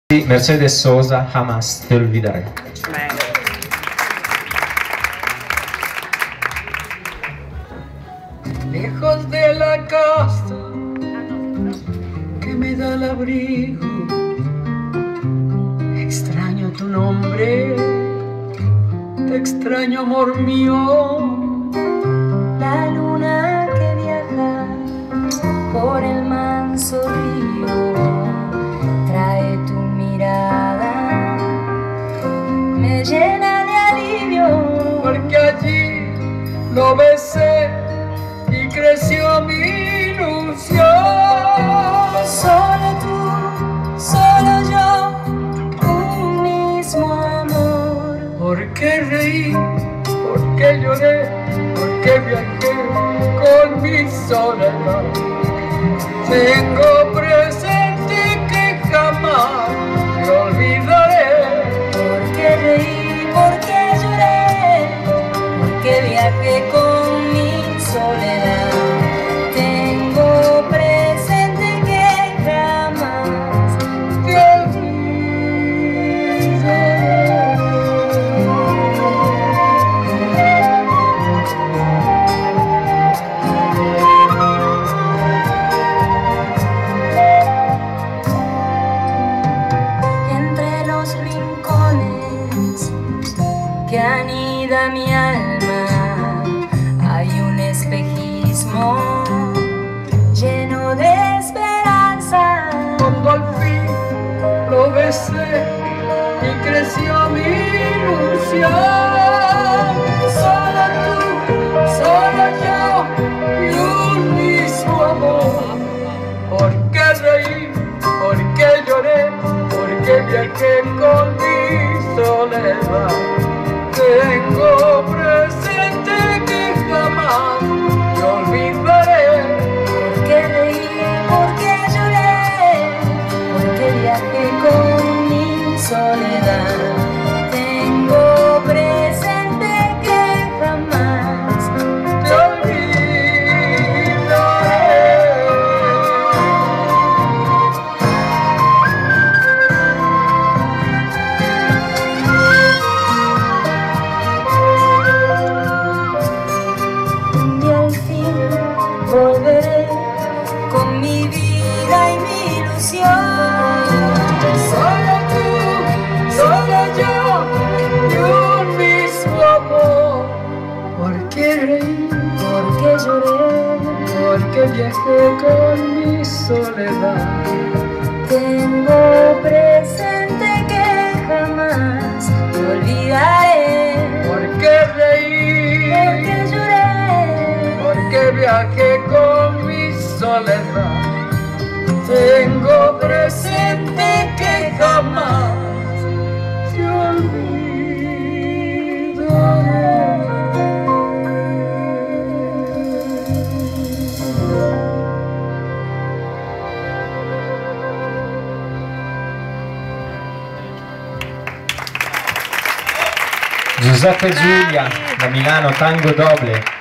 Mercedes Sosa, jamás te olvidaré. Lejos de la casa que me da el abrigo, extraño tu nombre, te extraño, amor mío. La luna que viaja por el manso río trae tu mirada, me llena de alivio, porque allí lo besé y creció mi ilusión. Solo tú, solo yo, un mismo amor. ¿Por qué reí? ¿Por qué lloré? ¿Por qué viajé con mi soledad? Tengo presente que jamás te olvidaré. ¿Por qué reí? ¿Por qué lloré? ¿Por qué viajé con mi soledad? Tengo presente que jamás te entre los rincones que anida mi alma hay un espejismo lleno de esperanza. Cuando al fin lo besé y creció mi ilusión. Solo tú, solo yo y un mismo amor. ¿Por qué reí? ¿Por qué lloré? ¿Por qué viajé con mi soledad? Tengo presente que jamás te olvidaré. ¿Por qué reí? ¿Por qué lloré? ¿Por qué viajé con mi soledad? Tengo presente que jamás te olvidaré. un día al fin volveré con mi vida y mi ilusión. Solo tú, solo yo y un mismo amor. ¿Por qué reí? ¿Por qué lloré? Porque viajé con mi soledad. Tengo presente que jamás te olvidaré. ¿Por qué reí? ¿Por qué lloré? Porque viajé con mi soledad. Tengo presente que jamás te olvidaré. Giuseppe Giulia da Milano, Tango Doble.